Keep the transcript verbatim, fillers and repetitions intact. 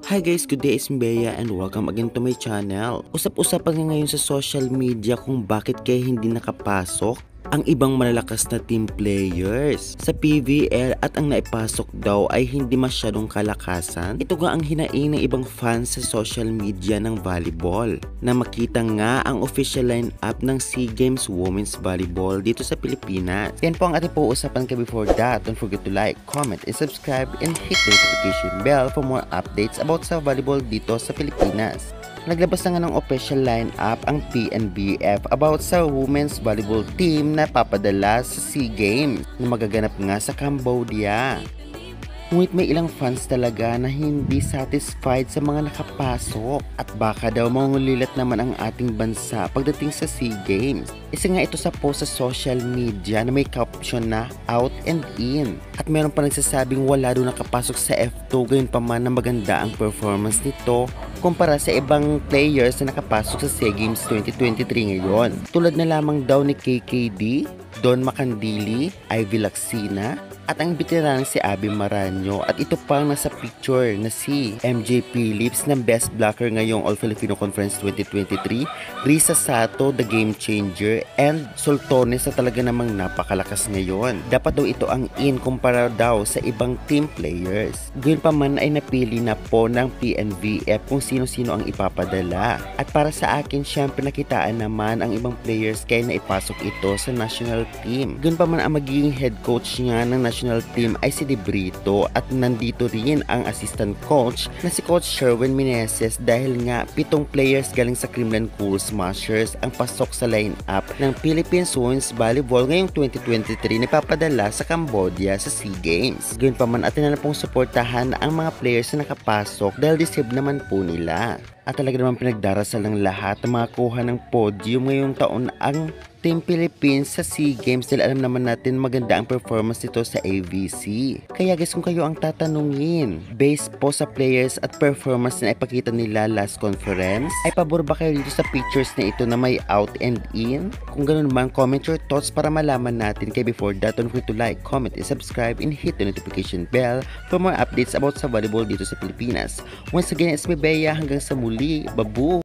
Hi guys, good day, it's Bea and welcome again to my channel. Usap-usapan nga ngayon sa social media kung bakit kaya hindi nakapasok ang ibang malalakas na team players sa P V L at ang naipasok daw ay hindi masyadong kalakasan. Ito nga ang hinaing ng ibang fans sa social media ng volleyball na makita nga ang official lineup ng SEA Games Women's Volleyball dito sa Pilipinas. Yan po ang ating po-usapan ka. Before that, don't forget to like, comment, and subscribe and hit the notification bell for more updates about sa volleyball dito sa Pilipinas. Naglabas na nga ng official lineup ang P N B F about sa women's volleyball team na papadala sa SEA Games na magaganap nga sa Cambodia. Ngunit may ilang fans talaga na hindi satisfied sa mga nakapasok at baka daw mangulilat naman ang ating bansa pagdating sa SEA Games. Isa nga ito sa post sa social media na may caption na out and in. At meron pa nagsasabing wala daw nakapasok sa F two, gayon pa man na maganda ang performance nito kumpara sa ibang players na nakapasok sa SEA Games twenty twenty-three ngayon. Tulad na lamang daw ni K K D, Don Macandili, Ivy Lacsina, at ang veteran si Abby Maranyo, at ito pang nasa picture na si M J Phillips ng Best Blocker ngayong All Filipino Conference twenty twenty-three, Risa Sato, the Game Changer, and Soltones na talaga namang napakalakas ngayon. Dapat daw ito ang in kumpara daw sa ibang team players. Gayun pa man ay napili na po ng P N V F kung sino-sino ang ipapadala. At para sa akin, syempre nakitaan naman ang ibang players kaya naipasok ito sa national team. Gayun pa man ang magiging head coach niya ng national national team ay si De Brito, at nandito rin ang assistant coach na si Coach Sherwin Meneses dahil nga pitong players galing sa Creamland Cool Smashers ang pasok sa lineup ng Philippines Women's Volleyball ngayong twenty twenty-three na papadala sa Cambodia sa SEA Games. Gayun pa man, atin na pong suportahan ang mga players na nakapasok dahil deserve naman po nila. At talaga naman pinagdarasal ng lahat na makakuha ng podium ngayong taon ang Team Philippines sa SEA Games dahil alam naman natin maganda ang performance nito sa A V C. Kaya guys, kung kayo ang tatanungin, based po sa players at performance na ipakita nila last conference, ay pabor ba kayo dito sa pictures na ito na may out and in? Kung ganoon man, comment your thoughts para malaman natin. Kaya before that, don't forget to like, comment, and subscribe, and hit the notification bell for more updates about sa volleyball dito sa Pilipinas. Once again, it's me Bea, hanggang sa muli, babu!